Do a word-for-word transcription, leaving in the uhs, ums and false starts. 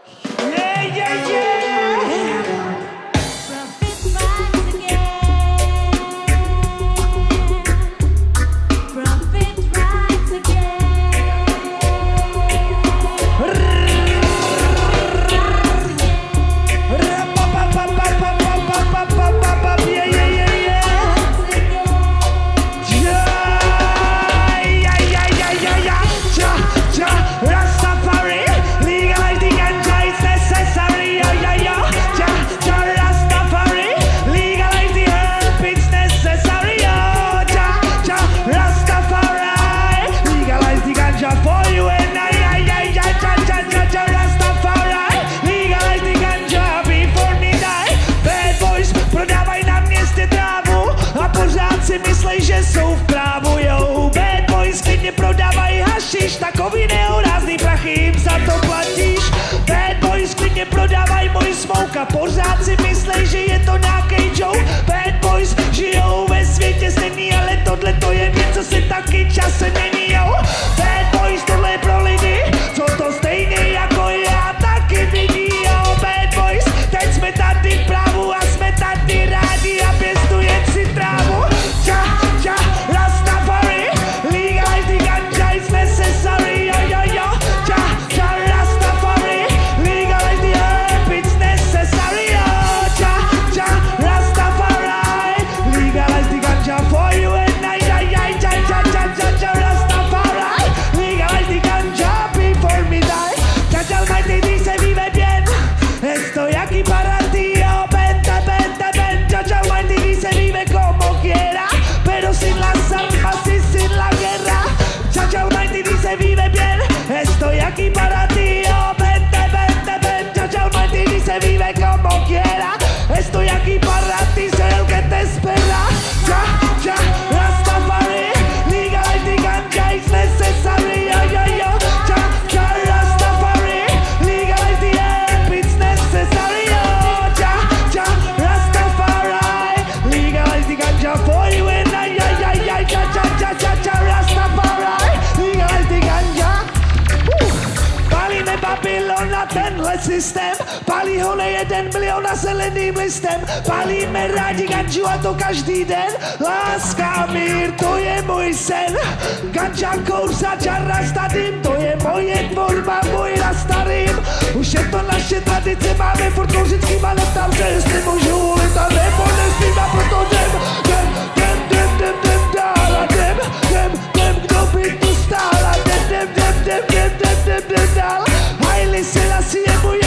Yeah, yeah, yeah. Profit rise again. Profit rise again. Yeah, yeah, yeah, yeah. Yeah, yeah, yeah, yeah, yeah, yeah. Ja, ja, Rastafari. Legalize the ganja, it's necessary. Yeah, yeah, yeah. Ja, ja, Rastafari. Legalize the herb, it's necessary. Yeah, ja, ja, Rastafari. Legalize the ganja for you and I. Yeah, yeah, yeah, ja, ja, ja, ja, Rastafari. Legalize the ganja before me die. Bad boys prodávají na městě trávu a pořád si myslej, že jsou v právu. Yo, bad boys klidně prodávají hašiš, takový nehorázný prachy jim za to platíš. Bad boys klidně prodávají můj smoke a pořád si myslej, že je to nějaký joke. Bad boys žijou ve světě stejný, ale tohle to je něco, si taky čase není, jo. Bad boys, tohle je pro lidi, co to stejně jako já taky vidí, jo. Bad boys, teď jsme tady v právu a jsme tady rádi a pěstuje si trávu. Ja, ja, Rastafari, legalize the ganja, it's necessary, yo, yo, yo. Ja, ja, Rastafari, legalize the herb, it's necessary, yo. Ja, ja, Rastafari, legalize the ganja for you and I, ja, ja, ja, ja, ja, ja, ja, Rastafari, legalize the ganja before me die. Ja, ja, Almighty dice vive bien, estoy aquí para ti, yo, vente, vente, vente. Ja, ja, Almighty dice vive como quiera, pero sin las armas y sin la guerra. Ja, ja, Almighty dice vive bien, estoy aquí para ti, yo, vente, vente, vente. Ja, ja, Almighty dice vive como quiera, estoy aquí para ti, soy el que te espera. Ja, ja, Rastafari, legalize the ganja, it's necessary, yo, yo, yo. Ja, ja, Rastafari, legalize the herb, it's necessary, yo. Ja, ja, Rastafari, legalize the ganja for you and I, ja, ja, ja, ja, ja, ja, ja, ja, Rastafari, legalize the ganja. Uh, Pálíme Babylon na tenhle systém, pálí ho nejeden milion na zeleným listem. Pálíme rádi ganžu a to každý den, láska a mír, to je můj sen. Ganja, kouř a čar, rasta dým, to je moje tvorba, můj rastarým. Už je to naše tradice, máme furt kouřit s kým, ale ptám se, jestli můžu ulit a nebo nesmím, a proto jdem, jdem, jdem, jdem, jdem, jdem dál a jdem, jdem, jdem, kdo by tu stál a jdem, jdem, jdem, jdem, jdem, jdem, jdem dál. Haile Selassie je můj